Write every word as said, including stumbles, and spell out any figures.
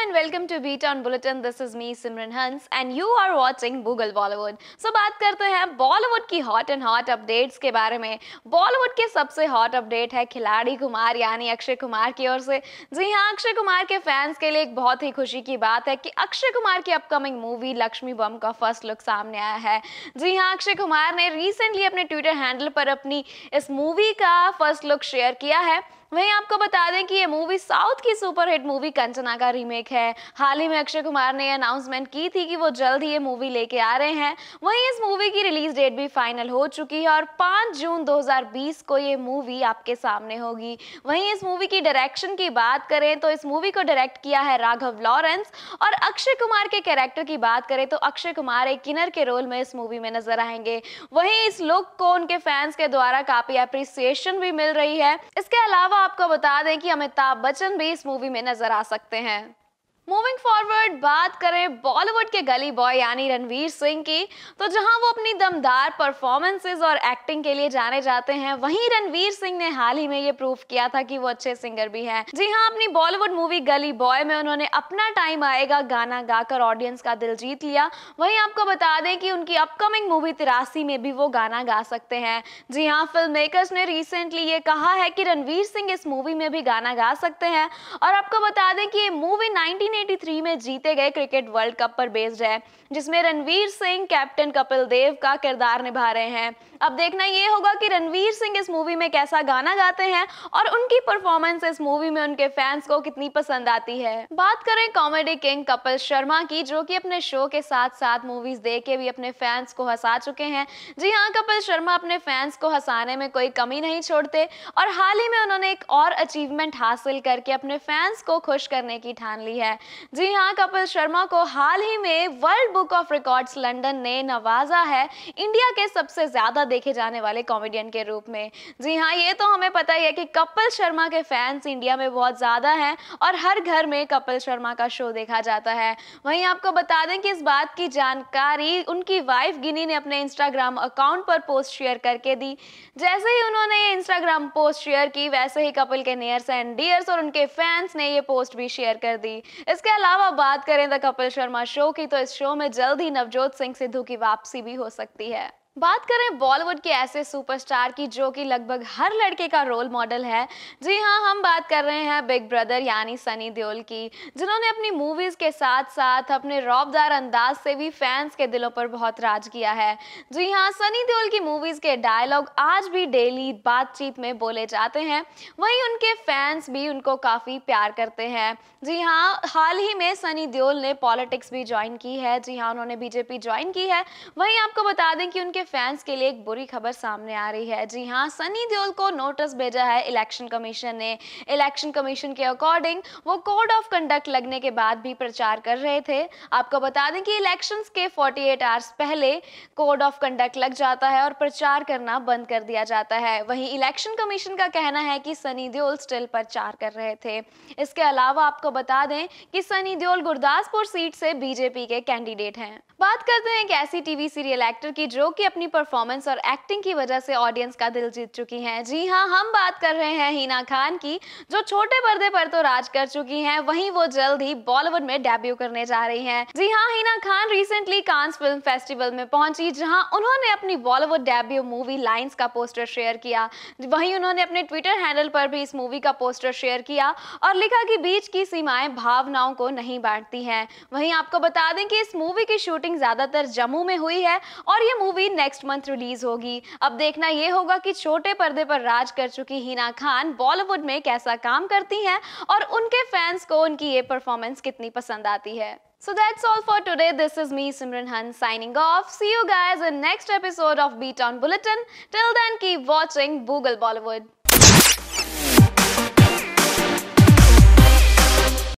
and welcome to B Town Bulletin. This is me Simran Hans and you are watching Google Bollywood. So बात करते हैं बॉलीवुड की hot and hot updates के बारे में। बॉलीवुड के सबसे हॉट अपडेट है खिलाड़ी कुमार यानी अक्षय कुमार की ओर से। जी हाँ, अक्षय कुमार के फैंस के लिए एक बहुत ही खुशी की बात है कि अक्षय कुमार की अपकमिंग मूवी लक्ष्मी बम का फर्स्ट लुक सामने आया है। जी हाँ, अक्षय कुमार ने रिसेंटली अपने ट्विटर हैंडल पर अपनी इस मूवी का फर्स्ट लुक शेयर किया है। वहीं आपको बता दें कि ये मूवी साउथ की सुपरहिट मूवी कंचना का रीमेक है। हाल ही में अक्षय कुमार ने अनाउंसमेंट की थी कि वो जल्द ही ये मूवी लेके आ रहे हैं। वहीं इस मूवी की रिलीज डेट भी फाइनल हो चुकी है और पाँच जून दो हज़ार बीस को ये मूवी आपके सामने होगी। वहीं इस मूवी की डायरेक्शन की बात करें तो इस मूवी को डायरेक्ट किया है राघव लॉरेंस और अक्षय कुमार के कैरेक्टर की बात करें तो अक्षय कुमार एक किन्नर के रोल में इस मूवी में नजर आएंगे। वहीं इस लुक को उनके फैंस के द्वारा काफी अप्रिसिएशन भी मिल रही है। इसके अलावा आपको बता दें कि अमिताभ बच्चन भी इस मूवी में नजर आ सकते हैं। मूविंग फॉरवर्ड बात करें बॉलीवुड के गली बॉय यानी रणवीर सिंह की, तो जहां वो अपनी दमदार परफॉर्मेंसेस और एक्टिंग के लिए जाने जाते हैं, वहीं रणवीर सिंह ने हाल ही में ये प्रूफ किया था कि वो अच्छे सिंगर भी हैं। जी हां, अपनी बॉलीवुड मूवी गली बॉय में उन्होंने अपना टाइम आएगा गाना गाकर ऑडियंस का दिल जीत लिया। वहीं आपको बता दें कि उनकी अपकमिंग मूवी तिरासी में भी वो गाना गा सकते हैं। जी हाँ, फिल्म मेकर्स ने रिसेंटली ये कहा है कि रणवीर सिंह इस मूवी में भी गाना गा सकते हैं और आपको बता दें कि ये मूवी नाइनटीन तिरासी में जीते गए क्रिकेट वर्ल्ड कप पर बेस्ड है, जिसमें रणवीर सिंह कैप्टन कपिल देव का किरदार निभा रहे हैं। अब देखना ये होगा कि रणवीर सिंह इस मूवी में कैसा गाना गाते हैं और उनकी परफॉर्मेंस इस मूवी में उनके फैंस को कितनी पसंद आती है। बात करें कॉमेडी किंग कपिल शर्मा की, जो कि अपने शो के साथ साथ मूवीज देख के भी अपने फैंस को हंसा चुके हैं। जी हाँ, कपिल शर्मा अपने फैंस को हंसाने में कोई कमी नहीं छोड़ते और हाल ही में उन्होंने एक और अचीवमेंट हासिल करके अपने फैंस को खुश करने की ठान ली है। जी हाँ, कपिल शर्मा को हाल ही में world book of records London ने नवाजा है इंडिया के सबसे ज्यादा देखे जाने वाले कॉमेडियन के रूप में। जी हाँ, ये तो हमें पता ही है कि कपिल शर्मा के फैंस इंडिया में बहुत ज्यादा हैं और हर घर में कपिल शर्मा का शो देखा जाता है। वहीं आपको बता दें कि इस बात की जानकारी उनकी वाइफ गिनी ने अपने इंस्टाग्राम अकाउंट पर पोस्ट शेयर करके दी। जैसे ही उन्होंने ये इंस्टाग्राम पोस्ट शेयर की, वैसे ही कपिल के नियर्स एंड डियर्स और उनके फैंस ने ये पोस्ट भी शेयर कर दी। इसके अलावा बात करें द कपिल शर्मा शो की, तो इस शो में जल्द ही नवजोत सिंह सिद्धू की वापसी भी हो सकती है। बात करें बॉलीवुड के ऐसे सुपरस्टार की जो कि लगभग हर लड़के का रोल मॉडल है। जी हाँ, हम बात कर रहे हैं बिग ब्रदर यानी सनी देओल की, जिन्होंने अपनी मूवीज के साथ साथ अपने रौबदार अंदाज से भी फैंस के दिलों पर बहुत राज किया है। जी हाँ, सनी देओल की मूवीज के डायलॉग आज भी डेली बातचीत में बोले जाते हैं। वहीं उनके फैंस भी उनको काफी प्यार करते हैं। जी हाँ, हाल ही में सनी देओल ने पॉलिटिक्स भी ज्वाइन की है। जी हाँ, उन्होंने बीजेपी ज्वाइन की है। वहीं आपको बता दें कि उनके फैंस के लिए एक बुरी खबर सामने आ रही है। जी हाँ, सनी देओल को नोटिस भेजा है इलेक्शन कमीशन ने। इलेक्शन कमीशन के अकॉर्डिंग वो कोड ऑफ कंडक्ट लगने के बाद भी प्रचार कर रहे थे। आपको बता दें कि इलेक्शंस के अड़तालीस आवर्स पहले कोड ऑफ कंडक्ट लग जाता है और प्रचार करना बंद कर दिया जाता है। वहीं इलेक्शन कमीशन का कहना है कि सनी देओल स्टिल प्रचार कर रहे थे। इसके अलावा आपको बता दें कि सनी देओल गुरदासपुर सीट से बीजेपी के कैंडिडेट हैं। बात करते हैं एक ऐसी टीवी सीरियल एक्टर की जो कि अपनी परफॉर्मेंस और एक्टिंग की वजह से ऑडियंस का दिल जीत चुकी हैं। जी हाँ, हम बात कर रहे हैं हिना खान की, जो छोटे पर्दे पर तो राज कर चुकी हैं, वहीं वो जल्द ही बॉलीवुड में डेब्यू करने जा रही हैं। जी हाँ, Hina Khan recently Cannes film festival में पहुंची, जहां उन्होंने अपनी बॉलीवुड डेब्यू मूवी लाइंस का पोस्टर शेयर किया। वहीं उन्होंने अपने ट्विटर हैंडल पर भी इस मूवी का पोस्टर शेयर किया और लिखा कि बीच की सीमाएं भावनाओं को नहीं बांटती हैं। वहीं आपको बता दें कि इस मूवी की शूटिंग ज्यादातर जम्मू में हुई है और ये मूवी नेक्स्ट मंथ रिलीज होगी। अब देखना ये होगा कि छोटे पर्दे पर राज कर चुकी हिना खान बॉलीवुड में कैसा काम करती हैं और उनके फैंस को उनकी ये परफॉर्मेंस कितनी पसंद आती है। So that's all for today. This is me Simran Hans signing off. See you guys in next episode of B Town Bulletin. Till then, keep watching Google Bollywood.